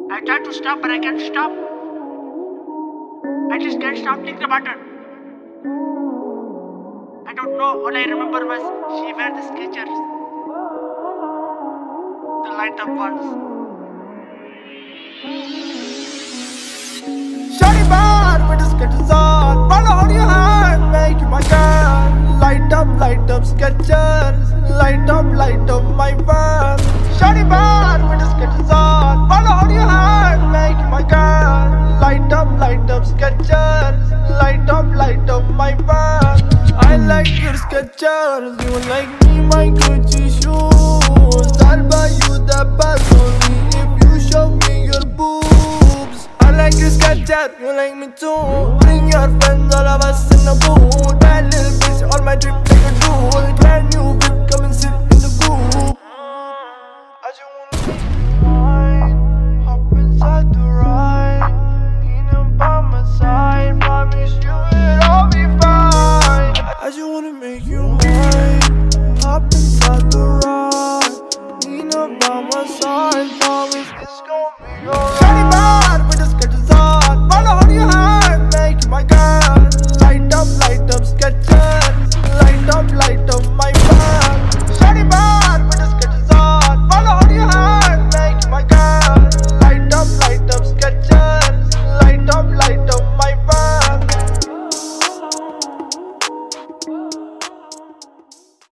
I try to stop, but I can't stop. I just can't stop thinking about her. I don't know. All I remember was she wear the Skechers, the light up ones. Shawty bad with the Skechers on. Wanna hold your hand, make you my girl. Light up Skechers. Light up my world. Shawty bad with the Skechers on. Wanna hold your hand, make you my girl. Light up Skechers. Light up my world. I like your Skechers. You like me, my Gucci shoes. I'll buy you the best only if you show me your boobs. I like your Skechers, you like me too. Bring your friends, all of us in the booth. Bad little bitch on my trip like a dude. Brand new whip, come and sit in the group. I just wanna make you mine. Hop inside the ride. Lean up by my side. Promise you it'll be fine. I just wanna make you mine. Hop inside the ride.